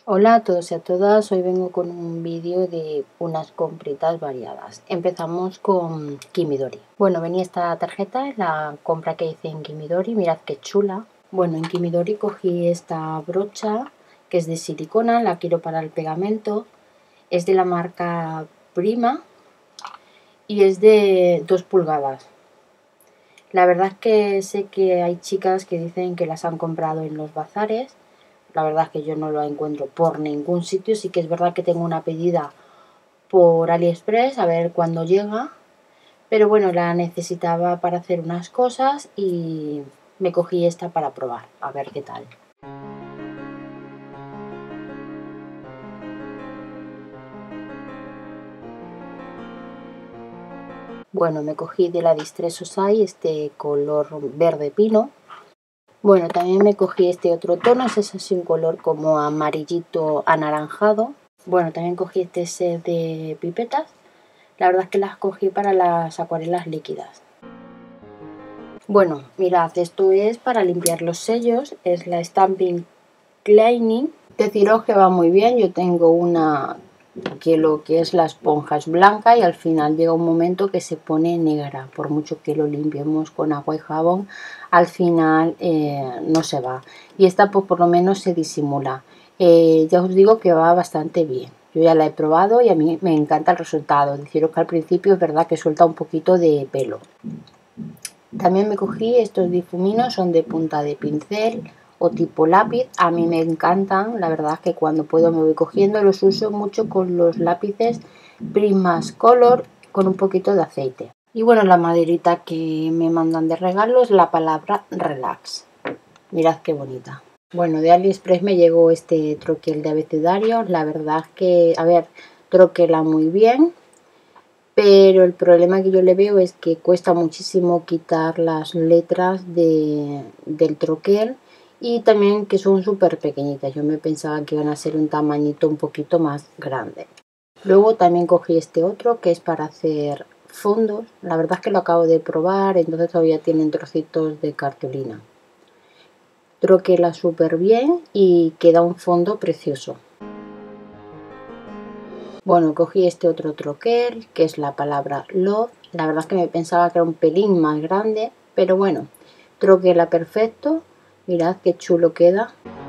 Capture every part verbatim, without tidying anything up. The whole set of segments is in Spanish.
Hola a todos y a todas, hoy vengo con un vídeo de unas compritas variadas. Empezamos con Kimidori. Bueno, venía esta tarjeta, la compra que hice en Kimidori, mirad qué chula. Bueno, en Kimidori cogí esta brocha que es de silicona, la quiero para el pegamento. Es de la marca Prima y es de dos pulgadas. La verdad es que sé que hay chicas que dicen que las han comprado en los bazares. La verdad es que yo no lo encuentro por ningún sitio. Sí que es verdad que tengo una pedida por AliExpress, a ver cuándo llega. Pero bueno, la necesitaba para hacer unas cosas y me cogí esta para probar, a ver qué tal. Bueno, me cogí de la Distress Society este color verde pino. Bueno, también me cogí este otro tono, es así un color como amarillito anaranjado. Bueno, también cogí este set de pipetas. La verdad es que las cogí para las acuarelas líquidas. Bueno, mirad, esto es para limpiar los sellos, es la Stampin' Cleaning. Deciros que va muy bien, yo tengo una que lo que es la esponja es blanca y al final llega un momento que se pone negra. Por mucho que lo limpiemos con agua y jabón, al final eh, no se va. Y esta pues por lo menos se disimula. Eh, ya os digo que va bastante bien. Yo ya la he probado y a mí me encanta el resultado. Deciros que al principio es verdad que suelta un poquito de pelo. También me cogí estos difuminos, son de punta de pincel o tipo lápiz. A mí me encantan, la verdad es que cuando puedo me voy cogiendo. Los uso mucho con los lápices Prismacolor con un poquito de aceite. Y bueno, la maderita que me mandan de regalo es la palabra relax. Mirad qué bonita. Bueno, de AliExpress me llegó este troquel de abecedario. La verdad es que, a ver, troquela muy bien. Pero el problema que yo le veo es que cuesta muchísimo quitar las letras de, del troquel y también que son súper pequeñitas. Yo me pensaba que iban a ser un tamañito un poquito más grande. Luego también cogí este otro que es para hacer fondos. La verdad es que lo acabo de probar, entonces todavía tienen trocitos de cartulina. Troquela súper bien y queda un fondo precioso. Bueno, cogí este otro troquel, que es la palabra love. La verdad es que me pensaba que era un pelín más grande, pero bueno, troquela perfecto. Mirad qué chulo queda.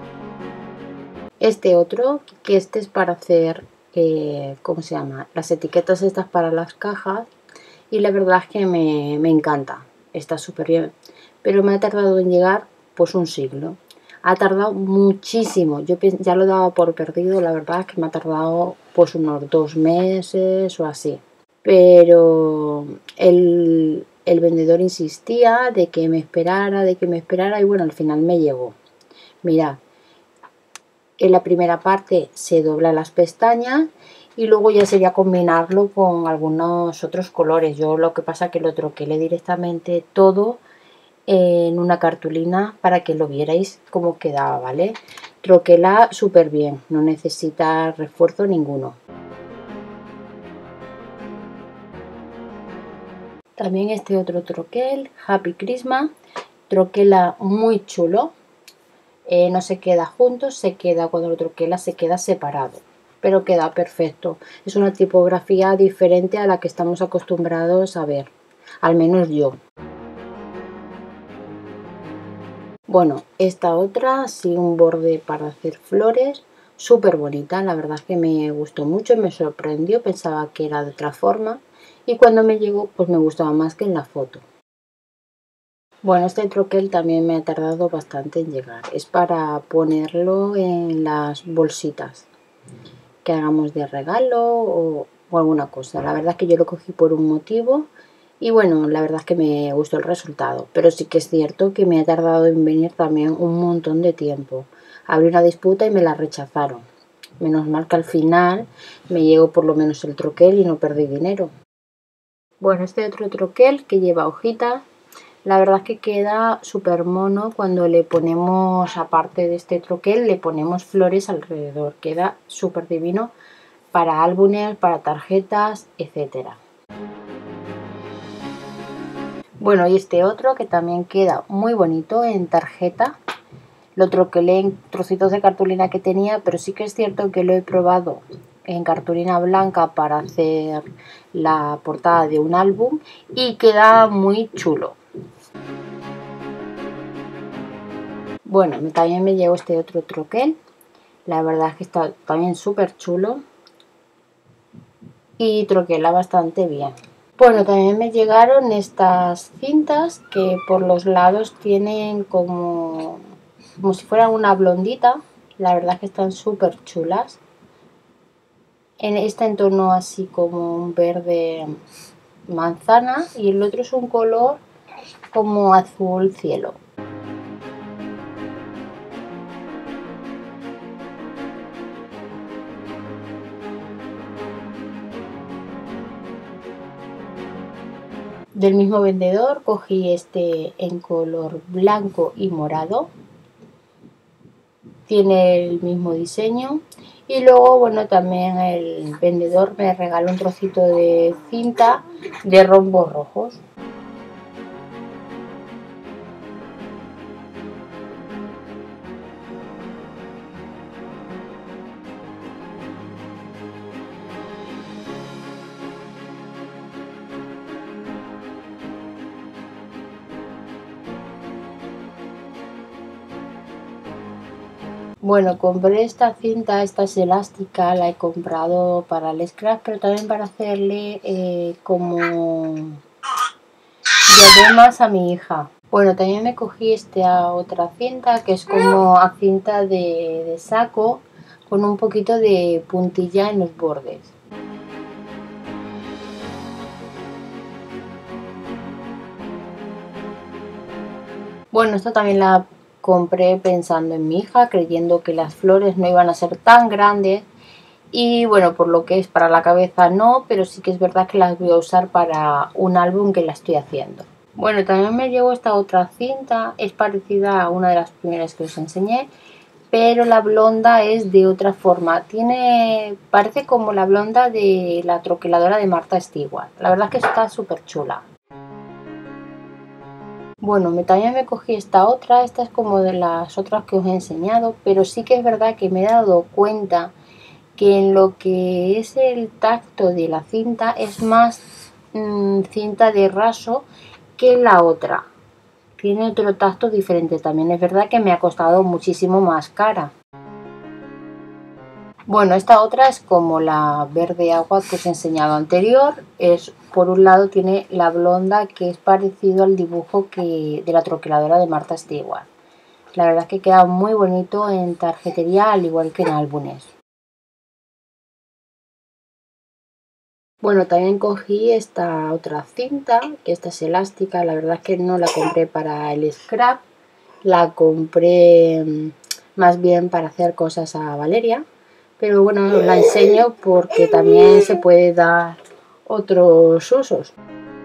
Este otro, que este es para hacer, eh, ¿cómo se llama? Las etiquetas estas para las cajas. Y la verdad es que me, me encanta. Está súper bien. Pero me ha tardado en llegar pues un siglo. Ha tardado muchísimo. Yo ya lo daba por perdido. La verdad es que me ha tardado pues unos dos meses o así. Pero el, el vendedor insistía de que me esperara, de que me esperara. Y bueno, al final me llegó. Mirad. En la primera parte se dobla las pestañas. Y luego ya sería combinarlo con algunos otros colores. Yo lo que pasa es que lo troquelé directamente todo en una cartulina para que lo vierais cómo quedaba, ¿vale? Troquela súper bien, no necesita refuerzo ninguno. También este otro troquel, Happy Christmas, troquela muy chulo. Eh, no se queda junto, se queda cuando lo troquela se queda separado, pero queda perfecto. Es una tipografía diferente a la que estamos acostumbrados a ver, al menos yo. Bueno, esta otra, sí, un borde para hacer flores, súper bonita, la verdad es que me gustó mucho, me sorprendió, pensaba que era de otra forma y cuando me llegó pues me gustaba más que en la foto. Bueno, este troquel también me ha tardado bastante en llegar, es para ponerlo en las bolsitas que hagamos de regalo o, o alguna cosa. La verdad es que yo lo cogí por un motivo. Y bueno, la verdad es que me gustó el resultado, pero sí que es cierto que me ha tardado en venir también un montón de tiempo. Abrí una disputa y me la rechazaron. Menos mal que al final me llegó por lo menos el troquel y no perdí dinero. Bueno, este otro troquel que lleva hojitas, la verdad es que queda súper mono cuando le ponemos, aparte de este troquel, le ponemos flores alrededor. Queda súper divino para álbumes, para tarjetas, etcétera. Bueno, y este otro que también queda muy bonito en tarjeta. lo troquelé en trocitos de cartulina que tenía, pero sí que es cierto que lo he probado en cartulina blanca para hacer la portada de un álbum y queda muy chulo. Bueno, también me llegó este otro troquel, la verdad es que está también súper chulo y troquela bastante bien. Bueno, también me llegaron estas cintas que por los lados tienen como, como si fueran una blondita, la verdad es que están súper chulas. En esta en tono así como un verde manzana y el otro es un color como azul cielo. Del mismo vendedor cogí este en color blanco y morado, tiene el mismo diseño y luego bueno también el vendedor me regaló un trocito de cinta de rombos rojos. Bueno, compré esta cinta, esta es elástica, la he comprado para el scrap, pero también para hacerle eh, como diademas a mi hija. Bueno, también me cogí esta otra cinta que es como a cinta de, de saco con un poquito de puntilla en los bordes. Bueno, esta también la compré pensando en mi hija, creyendo que las flores no iban a ser tan grandes y bueno, por lo que es para la cabeza no, pero sí que es verdad que las voy a usar para un álbum que la estoy haciendo. Bueno, también me llegó esta otra cinta, es parecida a una de las primeras que os enseñé, pero la blonda es de otra forma, tiene, parece como la blonda de la troqueladora de Martha Stewart, la verdad es que está súper chula. Bueno, me, también me cogí esta otra, esta es como de las otras que os he enseñado, pero sí que es verdad que me he dado cuenta que en lo que es el tacto de la cinta es más mmm, cinta de raso que la otra. Tiene otro tacto diferente, también es verdad que me ha costado muchísimo más cara. Bueno, esta otra es como la verde agua que os he enseñado anterior. Es, por un lado tiene la blonda que es parecido al dibujo que, de la troqueladora de Martha Stewart. La verdad es que queda muy bonito en tarjetería al igual que en álbumes. Bueno, también cogí esta otra cinta, que esta es elástica. La verdad es que no la compré para el scrap. La compré más bien para hacer cosas a Valeria. Pero bueno, os la enseño porque también se puede dar otros usos.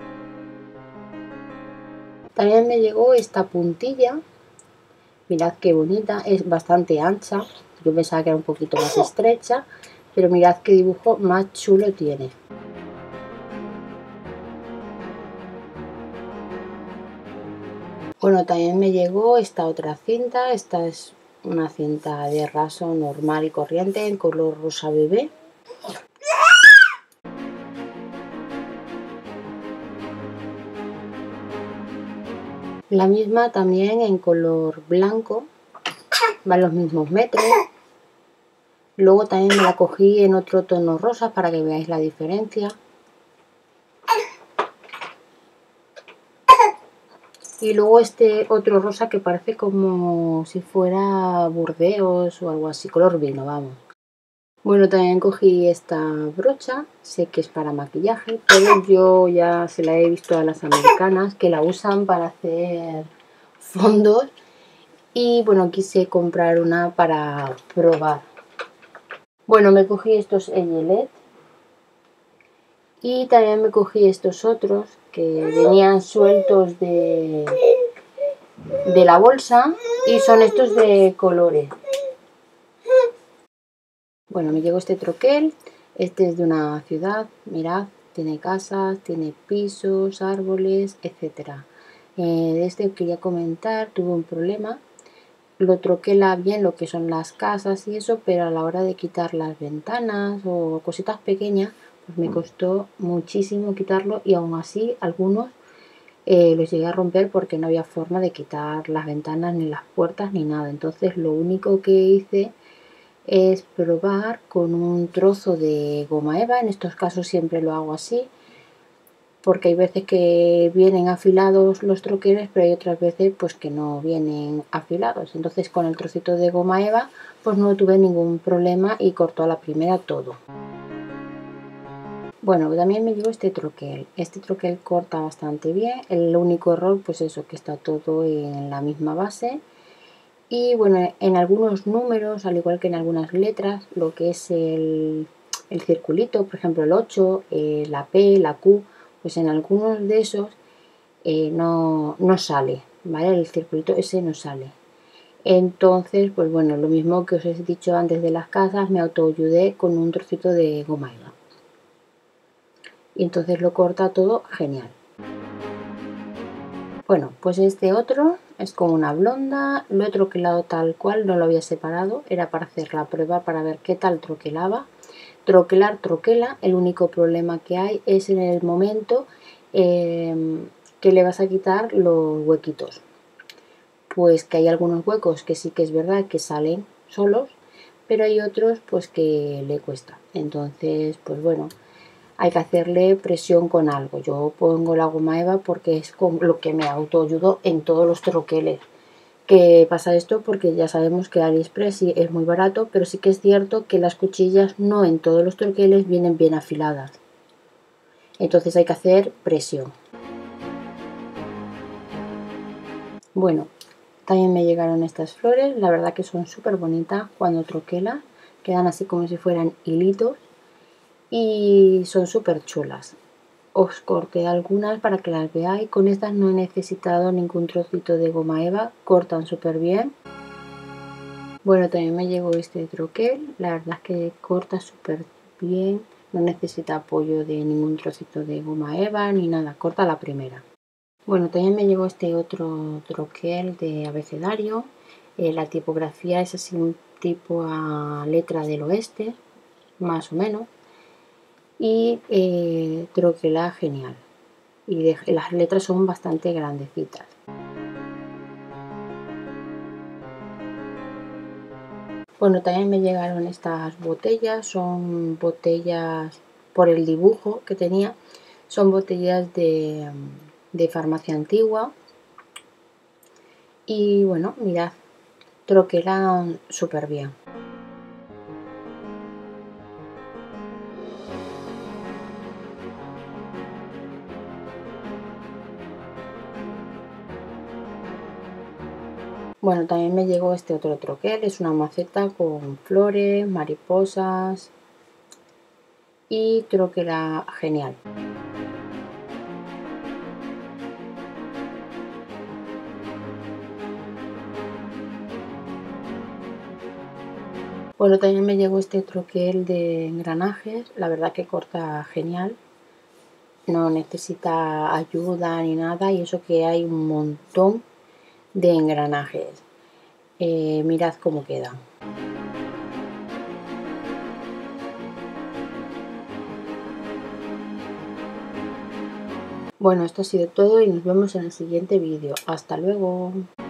También me llegó esta puntilla, mirad qué bonita, es bastante ancha, yo pensaba que era un poquito más estrecha, pero mirad qué dibujo más chulo tiene. Bueno, también me llegó esta otra cinta, esta es una cinta de raso normal y corriente en color rosa bebé. La misma también en color blanco, van los mismos metros. Luego también me la cogí en otro tono rosa para que veáis la diferencia. Y luego este otro rosa que parece como si fuera burdeos o algo así, color vino, vamos. Bueno, también cogí esta brocha, sé que es para maquillaje, pero yo ya se la he visto a las americanas que la usan para hacer fondos y bueno, quise comprar una para probar. Bueno, me cogí estos Eyelet y también me cogí estos otros que venían sueltos de, de la bolsa y son estos de colores. Bueno, me llegó este troquel, este es de una ciudad, mirad, tiene casas, tiene pisos, árboles, etcétera. Eh, de este quería comentar, tuve un problema lo troquela bien lo que son las casas y eso, pero a la hora de quitar las ventanas o cositas pequeñas, pues me costó muchísimo quitarlo y aún así algunos eh, los llegué a romper porque no había forma de quitar las ventanas ni las puertas ni nada. Entonces lo único que hice es probar con un trozo de goma eva. En estos casos siempre lo hago así, porque hay veces que vienen afilados los troqueles, pero hay otras veces pues que no vienen afilados. Entonces con el trocito de goma eva pues no tuve ningún problema y cortó a la primera todo. Bueno, también me llegó este troquel. Este troquel corta bastante bien. El único error pues eso, que está todo en la misma base. Y bueno, en algunos números, al igual que en algunas letras, lo que es el, el circulito, por ejemplo el ocho, eh, la P, la Q, pues en algunos de esos eh, no, no sale, ¿vale? El circulito ese no sale. Entonces, pues bueno, lo mismo que os he dicho antes de las casas, me autoayudé con un trocito de goma eva. Y entonces lo corta todo genial. Bueno, pues este otro es como una blonda, lo he troquelado tal cual, no lo había separado, era para hacer la prueba para ver qué tal troquelaba. Troquelar, troquela, el único problema que hay es en el momento eh, que le vas a quitar los huequitos. Pues que hay algunos huecos que sí que es verdad que salen solos, pero hay otros pues que le cuesta. Entonces, pues bueno, hay que hacerle presión con algo. Yo pongo la goma eva porque es con lo que me autoayudo en todos los troqueles. Que pasa esto porque ya sabemos que AliExpress sí es muy barato, pero sí que es cierto que las cuchillas no en todos los troqueles vienen bien afiladas. Entonces hay que hacer presión. Bueno, también me llegaron estas flores. La verdad que son súper bonitas cuando troquelas. Quedan así como si fueran hilitos. Y son súper chulas. Os corté algunas para que las veáis. Con estas no he necesitado ningún trocito de goma eva, cortan súper bien. Bueno, también me llegó este troquel, la verdad es que corta súper bien, no necesita apoyo de ningún trocito de goma eva ni nada, corta la primera. Bueno, también me llegó este otro troquel de abecedario, eh, la tipografía es así un tipo a letra del oeste, más o menos. Y eh, troquela genial y de, las letras son bastante grandecitas. Bueno, también me llegaron estas botellas, son botellas por el dibujo que tenía, son botellas de, de farmacia antigua y bueno, mirad, troquelan súper bien. Bueno, también me llegó este otro troquel, es una maceta con flores, mariposas y troquela genial. Bueno, también me llegó este troquel de engranajes, la verdad que corta genial, no necesita ayuda ni nada y eso que hay un montón de engranajes. Eh, mirad cómo quedan. Bueno, esto ha sido todo y nos vemos en el siguiente vídeo. Hasta luego.